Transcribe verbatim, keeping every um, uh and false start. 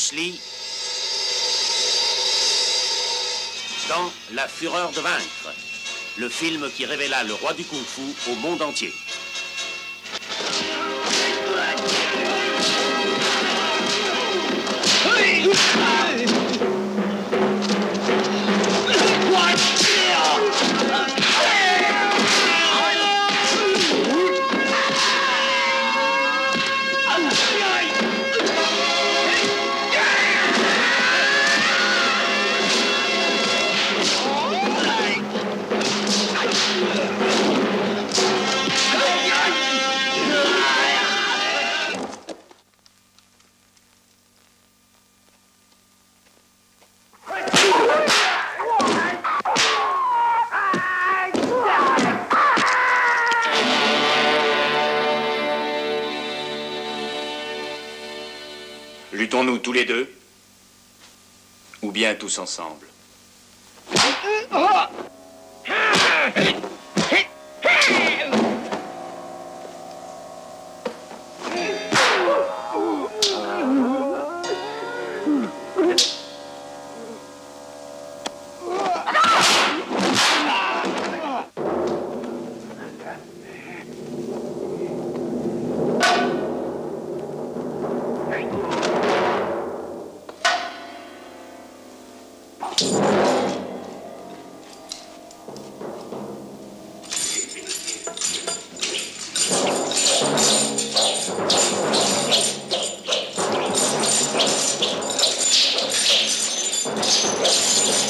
Bruce Lee dans La Fureur de vaincre, le film qui révéla le roi du kung-fu au monde entier. Luttons-nous tous les deux? Ou bien tous ensemble? Yes.